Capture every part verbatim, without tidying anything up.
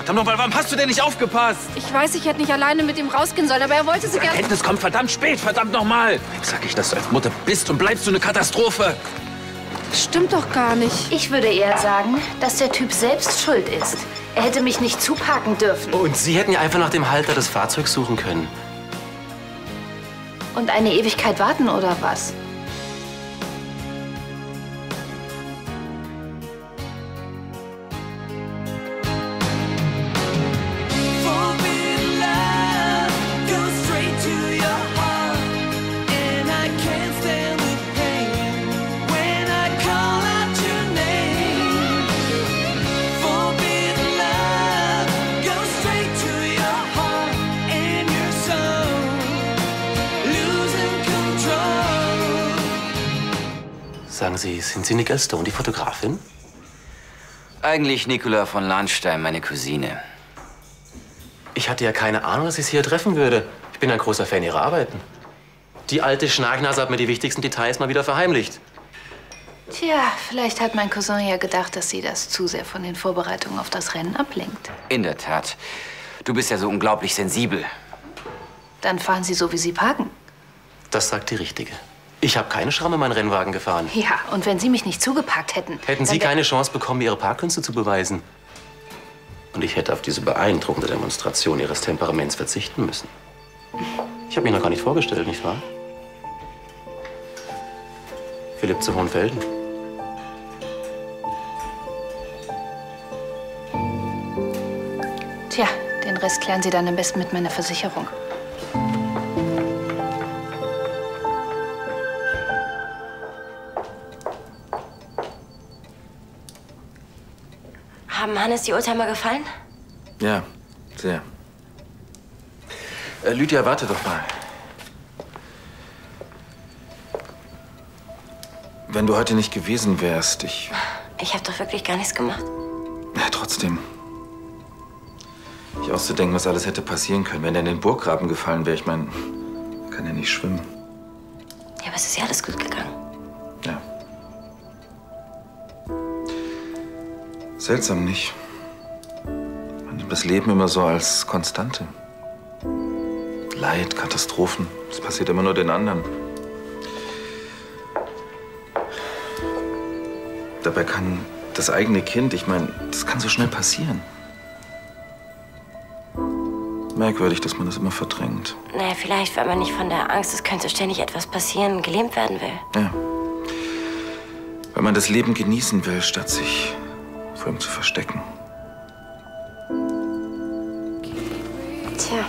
Verdammt nochmal, warum hast du denn nicht aufgepasst? Ich weiß, ich hätte nicht alleine mit ihm rausgehen sollen, aber er wollte so gerne... Erkenntnis kommt verdammt spät, verdammt nochmal. Jetzt sag ich, dass du als Mutter bist und bleibst du eine Katastrophe. Stimmt doch gar nicht. Ich würde eher sagen, dass der Typ selbst schuld ist. Er hätte mich nicht zuparken dürfen. Und Sie hätten ja einfach nach dem Halter des Fahrzeugs suchen können. Und eine Ewigkeit warten, oder was? Sagen Sie, sind Sie Nicole Stone, die Fotografin? Eigentlich Nicola von Lahnstein, meine Cousine. Ich hatte ja keine Ahnung, dass ich Sie hier treffen würde. Ich bin ein großer Fan Ihrer Arbeiten. Die alte Schnarchnase hat mir die wichtigsten Details mal wieder verheimlicht. Tja, vielleicht hat mein Cousin ja gedacht, dass sie das zu sehr von den Vorbereitungen auf das Rennen ablenkt. In der Tat. Du bist ja so unglaublich sensibel. Dann fahren Sie so, wie Sie parken. Das sagt die Richtige. Ich habe keine Schramme in meinen Rennwagen gefahren. Ja, und wenn Sie mich nicht zugeparkt hätten... Hätten Sie keine Chance bekommen, Ihre Parkkünste zu beweisen. Und ich hätte auf diese beeindruckende Demonstration Ihres Temperaments verzichten müssen. Ich habe mich noch gar nicht vorgestellt, nicht wahr? Philipp zu Hohenfelden. Tja, den Rest klären Sie dann am besten mit meiner Versicherung. Haben Hannes die Oldtimer gefallen? Ja, sehr. Äh, Lydia, warte doch mal. Wenn du heute nicht gewesen wärst, ich... Ich habe doch wirklich gar nichts gemacht. Ja, trotzdem. Ich auszudenken, was alles hätte passieren können, wenn er in den Burggraben gefallen wäre. Ich meine, er kann ja nicht schwimmen. Ja, aber es ist ja alles gut gegangen. Ja. Seltsam nicht. Man nimmt das Leben immer so als Konstante. Leid, Katastrophen, das passiert immer nur den anderen. Dabei kann das eigene Kind, ich meine, das kann so schnell passieren. Merkwürdig, dass man das immer verdrängt. Naja, vielleicht, weil man nicht von der Angst, es könnte ständig etwas passieren, gelähmt werden will. Ja. Weil man das Leben genießen will, statt sich vor ihm zu verstecken. Tja.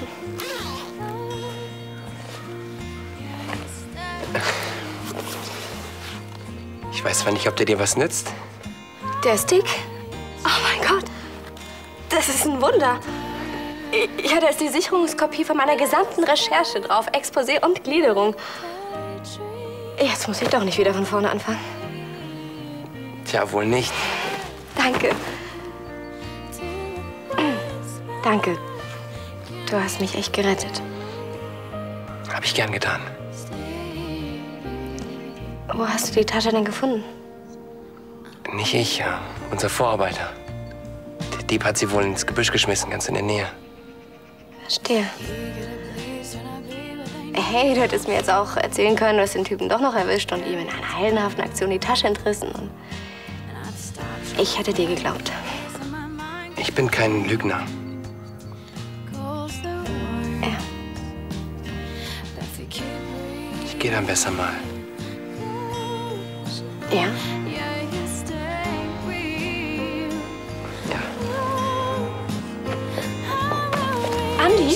Ich weiß zwar nicht, ob der dir was nützt. Der Stick? Oh mein Gott. Das ist ein Wunder. Ja, da ist die Sicherungskopie von meiner gesamten Recherche drauf. Exposé und Gliederung. Jetzt muss ich doch nicht wieder von vorne anfangen. Tja, wohl nicht. Danke. Danke. Du hast mich echt gerettet. Hab ich gern getan. Wo hast du die Tasche denn gefunden? Nicht ich, ja. Unser Vorarbeiter. Der Dieb hat sie wohl ins Gebüsch geschmissen, ganz in der Nähe. Verstehe. Hey, du hättest mir jetzt auch erzählen können, du hast den Typen doch noch erwischt und ihm in einer heldenhaften Aktion die Tasche entrissen. Und ich hätte dir geglaubt. Ich bin kein Lügner. Ja. Ich gehe dann besser mal. Ja? Ja. Andi?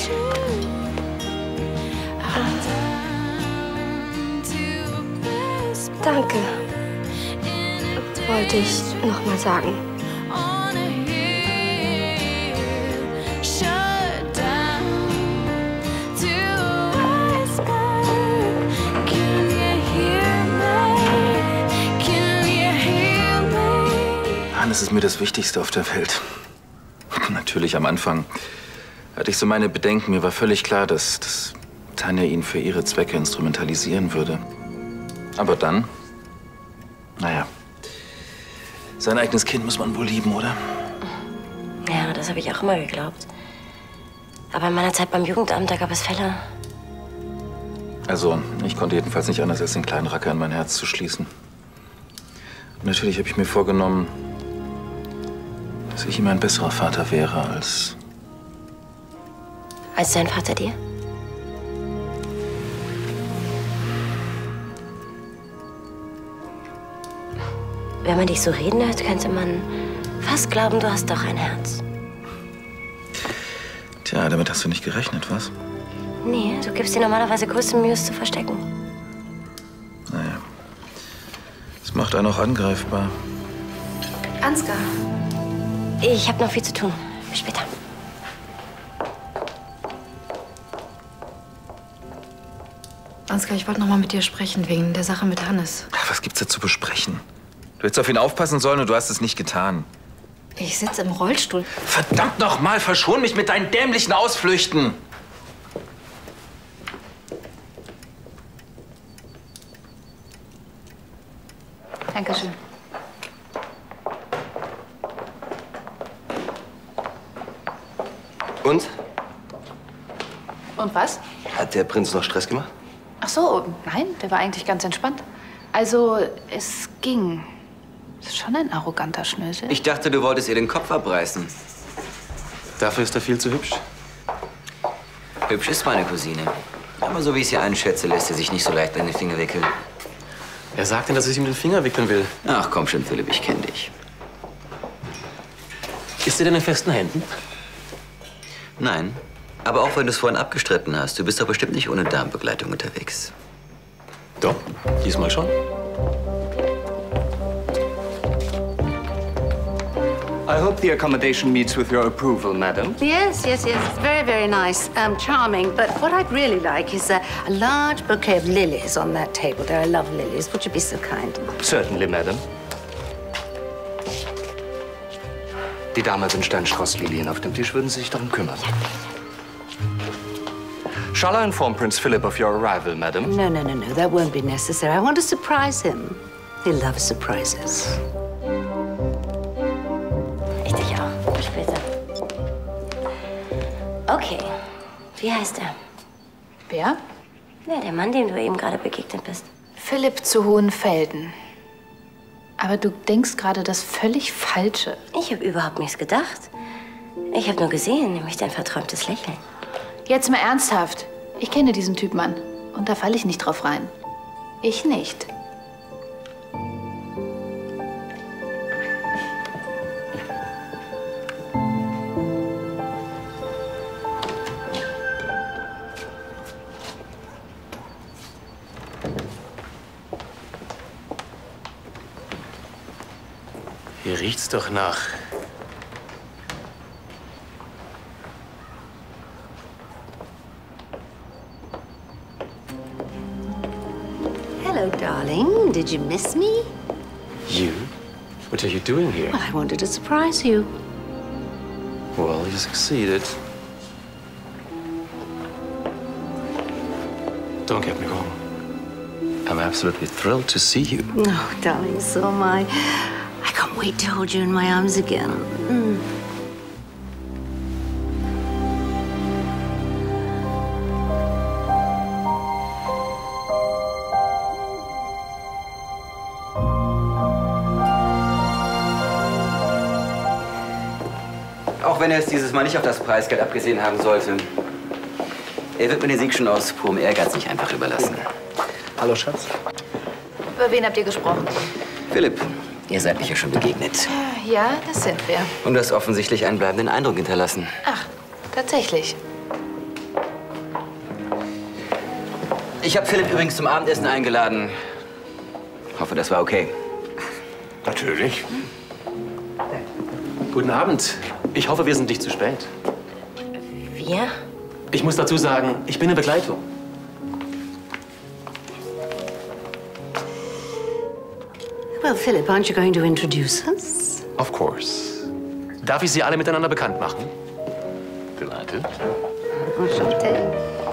Danke. Wollte ich noch mal sagen. Hannes ist mir das Wichtigste auf der Welt. Natürlich am Anfang hatte ich so meine Bedenken. Mir war völlig klar, dass, dass Tanja ihn für ihre Zwecke instrumentalisieren würde. Aber dann, naja, sein eigenes Kind muss man wohl lieben, oder? Ja, das habe ich auch immer geglaubt. Aber in meiner Zeit beim Jugendamt, da gab es Fälle. Also, ich konnte jedenfalls nicht anders, als den kleinen Racker in mein Herz zu schließen. Und natürlich habe ich mir vorgenommen, dass ich ihm ein besserer Vater wäre als... Als dein Vater dir? Wenn man dich so reden hört, könnte man fast glauben, du hast doch ein Herz. Tja, damit hast du nicht gerechnet, was? Nee, du gibst dir normalerweise größte Mühe, es zu verstecken. Naja, das macht einen auch angreifbar. Ansgar. Ich habe noch viel zu tun. Bis später. Ansgar, ich wollte noch mal mit dir sprechen, wegen der Sache mit Hannes. Was gibt's da zu besprechen? Du hättest auf ihn aufpassen sollen und du hast es nicht getan. Ich sitze im Rollstuhl. Verdammt noch mal, verschon mich mit deinen dämlichen Ausflüchten! Dankeschön. Und? Und was? Hat der Prinz noch Stress gemacht? Ach so, nein, der war eigentlich ganz entspannt. Also, es ging. Das ist schon ein arroganter Schnösel. Ich dachte, du wolltest ihr den Kopf abreißen. Dafür ist er viel zu hübsch. Hübsch ist meine Cousine. Aber so wie ich sie einschätze, lässt sie sich nicht so leicht an den Finger wickeln. Er sagt denn, dass ich ihm den Finger wickeln will. Ach komm schon, Philipp, ich kenne dich. Ist er denn in festen Händen? Nein. Aber auch wenn du es vorhin abgestritten hast, du bist doch bestimmt nicht ohne Damenbegleitung unterwegs. Doch, diesmal schon. I hope the accommodation meets with your approval, madam. Yes, yes, yes. It's very, very nice. Um, charming. But what I'd really like is a, a large bouquet of lilies on that table. There, I love lilies. Would you be so kind? Certainly, madam. Die Dame wünscht einen Strauß Lilien auf dem Tisch. Würden Sie sich darum kümmern? Shall I inform Prince Philip of your arrival, madam? No, no, no, no. That won't be necessary. I want to surprise him. He loves surprises. Ich dich auch. Bis später. Okay. Wie heißt er? Wer? Ja, der Mann, dem du eben gerade begegnet bist. Philipp zu Hohenfelden. Aber du denkst gerade das völlig Falsche. Ich habe überhaupt nichts gedacht. Ich habe nur gesehen, nämlich dein verträumtes Lächeln. Jetzt mal ernsthaft. Ich kenne diesen Typ, Mann. Und da falle ich nicht drauf rein. Ich nicht. Hier riecht's doch nach. Hello, darling. Did you miss me? You? What are you doing here? Well, I wanted to surprise you. Well, you succeeded. Don't get me wrong. I'm absolutely thrilled to see you. Oh, darling, so am I. I can't wait to hold you in my arms again. Mm. Auch wenn er es dieses Mal nicht auf das Preisgeld abgesehen haben sollte. Er wird mir den Sieg schon aus purem Ehrgeiz nicht einfach überlassen. Hallo, Schatz. Über wen habt ihr gesprochen? Philipp, ihr seid mich ja schon begegnet. Ja, das sind wir. Und du hast offensichtlich einen bleibenden Eindruck hinterlassen. Ach, tatsächlich. Ich habe Philipp übrigens zum Abendessen eingeladen. Hoffe, das war okay. Natürlich. Guten Abend. Ich hoffe, wir sind nicht zu spät. Wir? Ich muss dazu sagen, ich bin in Begleitung. Well, Philip, aren't you going to introduce us? Of course. Darf ich Sie alle miteinander bekannt machen? Delighted. Enchanté.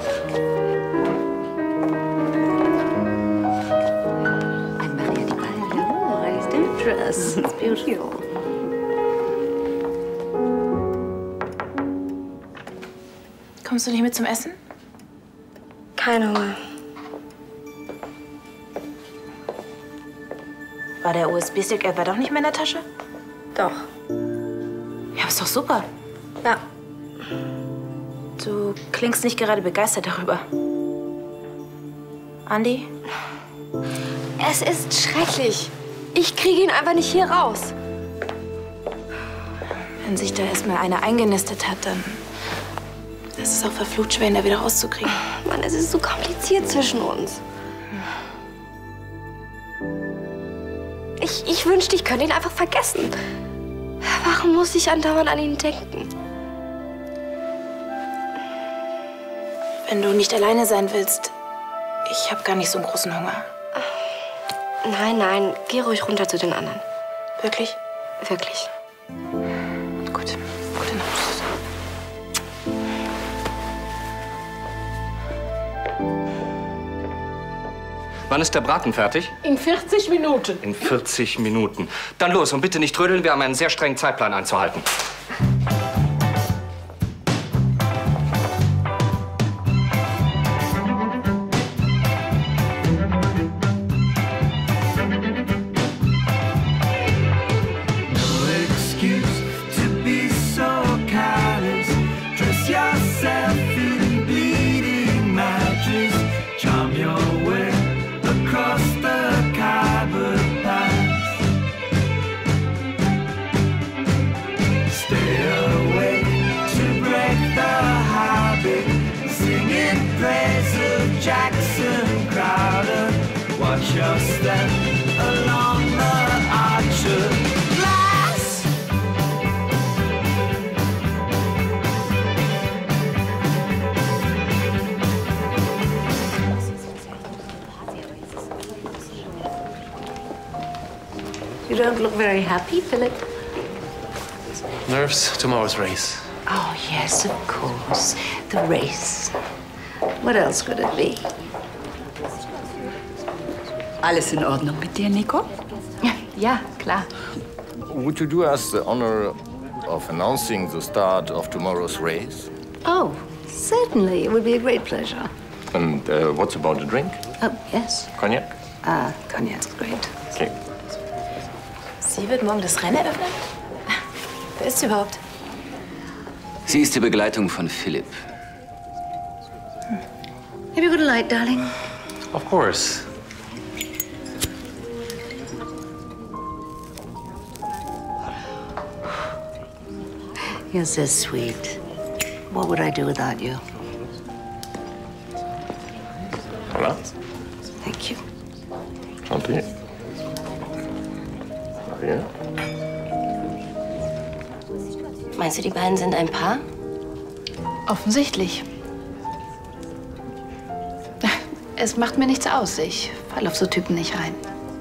I'm Maria Di Paolo. Nice to dress. It's beautiful. Kommst du nicht mit zum Essen? Kein Hunger. War der U S B-Stick etwa doch nicht mehr in der Tasche? Doch. Ja, ist doch super. Ja. Du klingst nicht gerade begeistert darüber. Andi? Es ist schrecklich. Ich kriege ihn einfach nicht hier raus. Wenn sich da erstmal einer eingenistet hat, dann ist es auch verflucht schwer, ihn da wieder rauszukriegen. Mann, es ist so kompliziert zwischen uns. Ich, ich wünschte, ich könnte ihn einfach vergessen. Warum muss ich andauernd an ihn denken? Wenn du nicht alleine sein willst, ich habe gar nicht so einen großen Hunger. Nein, nein, geh ruhig runter zu den anderen. Wirklich? Wirklich. Gut, gute Nacht. Wann ist der Braten fertig? In vierzig Minuten. In vierzig Minuten. Dann los und bitte nicht trödeln, wir haben einen sehr strengen Zeitplan einzuhalten. You don't look very happy, Philip. Nerves, tomorrow's race. Oh, yes, of course. The race. What else could it be? Alles in Ordnung mit dir, Nico? Ja, ja, klar. Would you do us the honor of announcing the start of tomorrow's race? Oh, certainly. It would be a great pleasure. And uh, what's about the drink? Oh, yes. Cognac? Ah, cognac's great. Okay. Sie wird morgen das Rennen eröffnen? Wer ist sie überhaupt? Sie ist die Begleitung von Philipp. Have you got a light, darling? Of course. You're so sweet. What would I do without you? Voilà. Thank you. Gentil. Ja. Meinst du, die beiden sind ein Paar? Offensichtlich. Es macht mir nichts aus. Ich fall auf so Typen nicht rein.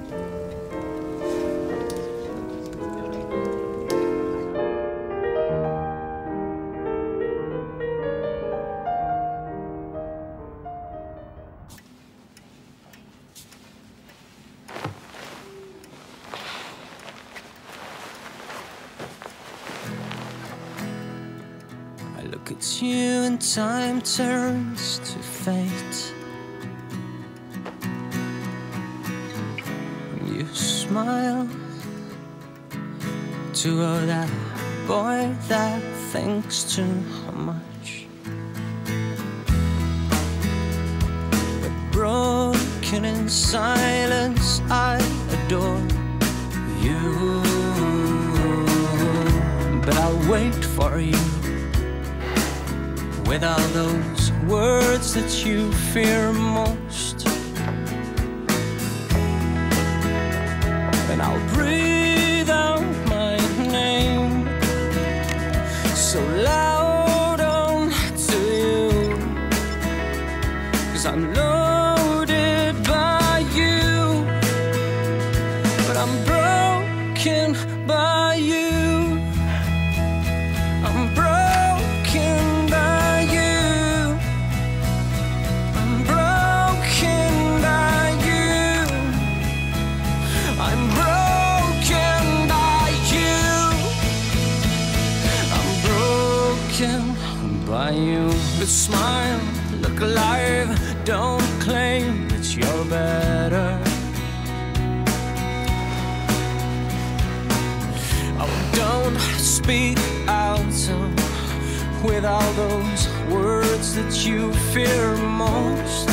Look at you and time turns to fate. You smile to that boy that thinks too much. But broken in silence, I adore you. But I'll wait for you. With all those words that you fear most, and I'll breathe out my name so loud onto you, 'cause I'm loaded by you, but I'm broken by you. I'm broken by you. I'm broken by you. But smile, look alive, don't claim that you're better. Oh, don't speak out so with all those words that you fear most.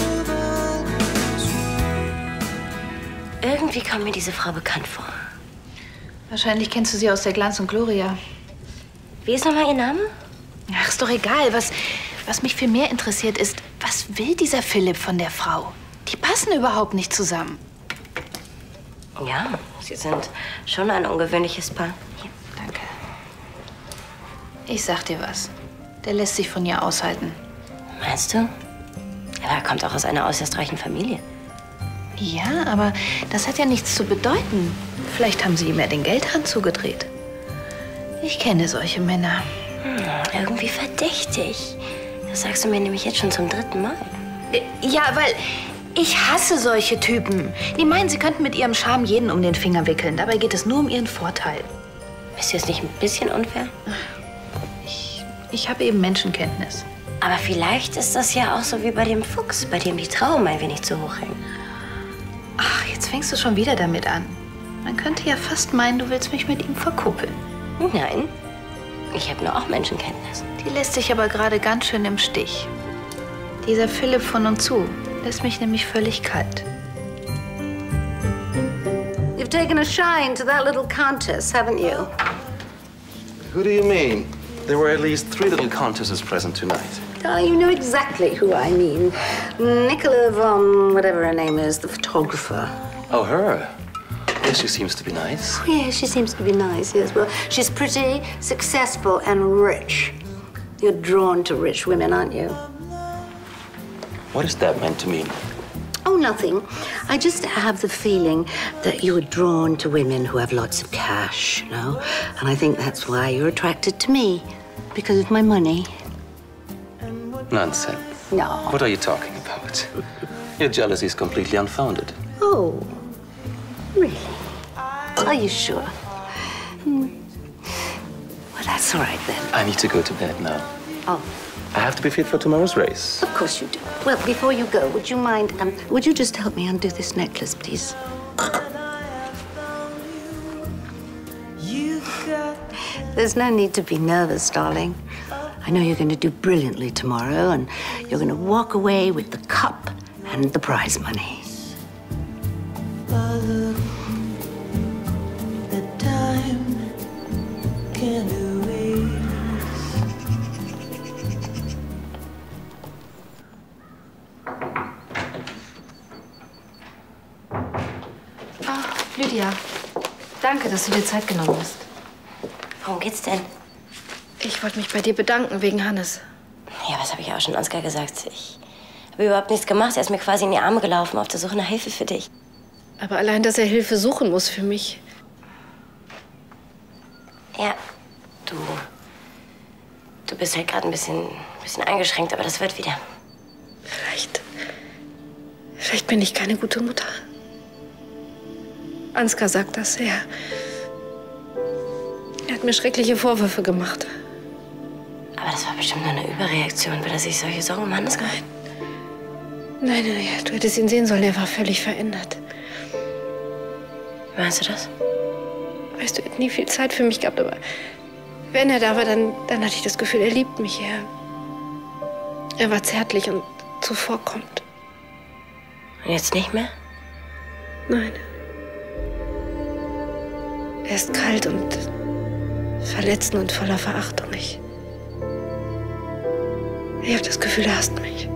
Irgendwie kommt mir diese Frau bekannt vor. Wahrscheinlich kennst du sie aus der Glanz und Gloria. Wie ist nochmal ihr Name? Ach, ist doch egal. Was, was mich viel mehr interessiert ist, was will dieser Philipp von der Frau? Die passen überhaupt nicht zusammen. Ja, sie sind schon ein ungewöhnliches Paar. Hier. Danke. Ich sag dir was. Der lässt sich von ihr aushalten. Meinst du? Er kommt auch aus einer äußerst reichen Familie. Ja, aber das hat ja nichts zu bedeuten. Vielleicht haben sie ihm ja den Geldhahn zugedreht. Ich kenne solche Männer. Hm, irgendwie verdächtig. Das sagst du mir nämlich jetzt schon zum dritten Mal. Ja, weil ich hasse solche Typen. Die meinen, sie könnten mit ihrem Charme jeden um den Finger wickeln. Dabei geht es nur um ihren Vorteil. Ist dir das nicht ein bisschen unfair? Ich, ich habe eben Menschenkenntnis. Aber vielleicht ist das ja auch so wie bei dem Fuchs, bei dem die Trauben ein wenig zu hoch hängen. Ach, jetzt fängst du schon wieder damit an. Man könnte ja fast meinen, du willst mich mit ihm verkuppeln. Nein, ich habe nur auch Menschenkenntnis. Die lässt sich aber gerade ganz schön im Stich. Dieser Philipp von und zu lässt mich nämlich völlig kalt. You've taken a shine to that little countess, haven't you? Who do you mean? There were at least three little countesses present tonight. Darling, you know exactly who I mean. Nicola von whatever her name is, the photographer. Oh, her? Yes, she seems to be nice. Oh, yeah, she seems to be nice, yes. Well, she's pretty, successful, and rich. You're drawn to rich women, aren't you? What is that meant to mean? Oh, nothing. I just have the feeling that you are drawn to women who have lots of cash, you know? And I think that's why you're attracted to me, because of my money. Nonsense. No. What are you talking about? Your jealousy is completely unfounded. Oh, really? Are you sure? Hmm. Well, that's all right then. I need to go to bed now. Oh. I have to be fit for tomorrow's race. Of course you do. Well, before you go, would you mind, um, would you just help me undo this necklace, please? There's no need to be nervous, darling. I know you're going to do brilliantly tomorrow, and you're going to walk away with the cup and the prize money. The time can erase. Ach, Lydia. Danke, dass du dir Zeit genommen hast. Worum geht's denn? Ich wollte mich bei dir bedanken wegen Hannes. Ja, was habe ich auch schon Ansgar gesagt? Ich habe überhaupt nichts gemacht. Er ist mir quasi in die Arme gelaufen, auf der Suche nach Hilfe für dich. Aber allein, dass er Hilfe suchen muss für mich. Ja, du. Du bist halt gerade ein bisschen, bisschen eingeschränkt, aber das wird wieder. Vielleicht. Vielleicht bin ich keine gute Mutter. Ansgar sagt das. Er, er hat mir schreckliche Vorwürfe gemacht. Aber das war bestimmt nur eine Überreaktion, weil er sich solche Sorgen um Hannes gemacht hat. Nein, nein, nein, du hättest ihn sehen sollen. Er war völlig verändert. Meinst du das? Weißt du, er hat nie viel Zeit für mich gehabt, aber wenn er da war, dann, dann hatte ich das Gefühl, er liebt mich. Er, er war zärtlich und zuvorkommend. Und jetzt nicht mehr? Nein. Er ist kalt und verletzend und voller Verachtung. Ich, ich habe das Gefühl, er hasst mich.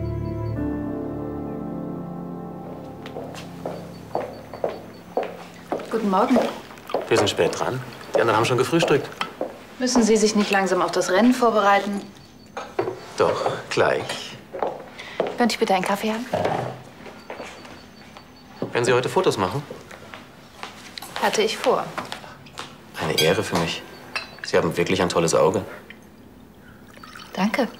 Guten Morgen. Wir sind spät dran. Die anderen haben schon gefrühstückt. Müssen Sie sich nicht langsam auf das Rennen vorbereiten? Doch, gleich. Könnte ich bitte einen Kaffee haben? Werden Sie heute Fotos machen? Hatte ich vor. Eine Ehre für mich. Sie haben wirklich ein tolles Auge. Danke.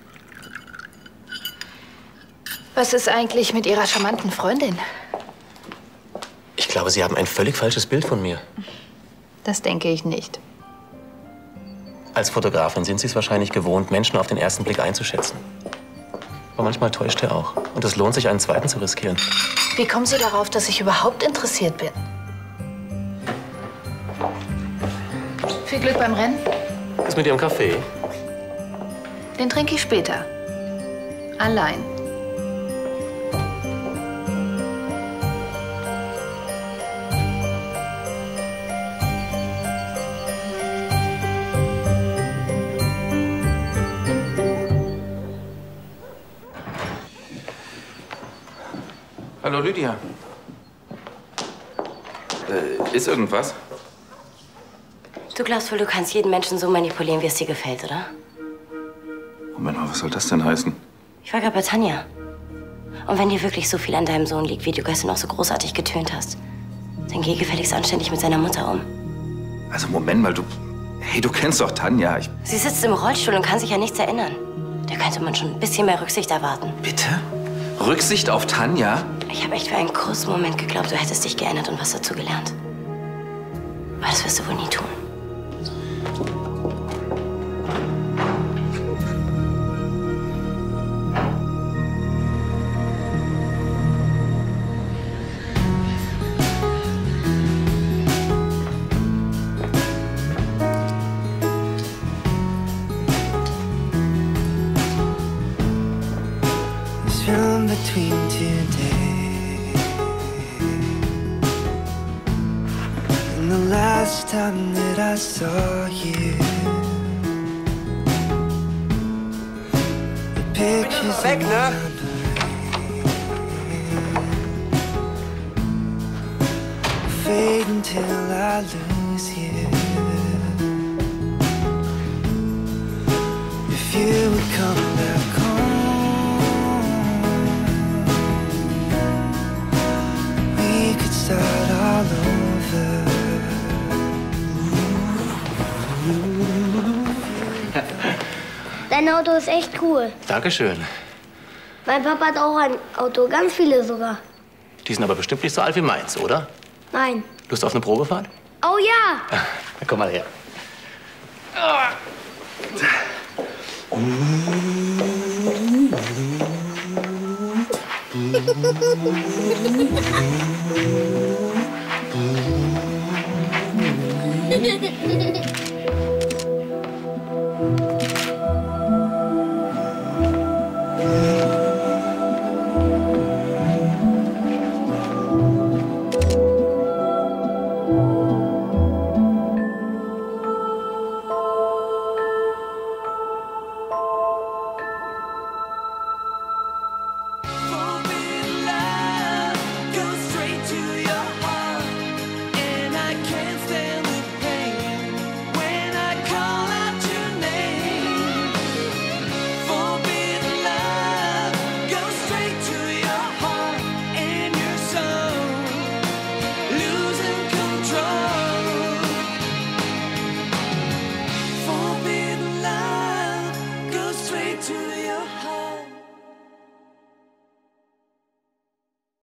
Was ist eigentlich mit Ihrer charmanten Freundin? Ich glaube, Sie haben ein völlig falsches Bild von mir. Das denke ich nicht. Als Fotografin sind Sie es wahrscheinlich gewohnt, Menschen auf den ersten Blick einzuschätzen. Aber manchmal täuscht er auch. Und es lohnt sich, einen zweiten zu riskieren. Wie kommen Sie darauf, dass ich überhaupt interessiert bin? Viel Glück beim Rennen. Was mit Ihrem Kaffee? Den trinke ich später. Allein. Hallo, Lydia. Äh, ist irgendwas? Du glaubst wohl, du kannst jeden Menschen so manipulieren, wie es dir gefällt, oder? Moment mal, was soll das denn heißen? Ich war gerade bei Tanja. Und wenn dir wirklich so viel an deinem Sohn liegt, wie du gestern noch so großartig getönt hast, dann geh gefälligst anständig mit seiner Mutter um. Also, Moment mal, du... Hey, du kennst doch Tanja. Ich... Sie sitzt im Rollstuhl und kann sich an nichts erinnern. Da könnte man schon ein bisschen mehr Rücksicht erwarten. Bitte? Rücksicht auf Tanja? Ich habe echt für einen kurzen Moment geglaubt, du hättest dich geändert und was dazu gelernt. Aber das wirst du wohl nie tun. Between two days and the last time that I saw you, the pictures weg, ne? Fade until I lose you. If you would come back home, start all over. Dein Auto ist echt cool. Dankeschön. Mein Papa hat auch ein Auto, ganz viele sogar. Die sind aber bestimmt nicht so alt wie meins, oder? Nein. Lust auf eine Probefahrt? Oh ja! Dann komm mal her.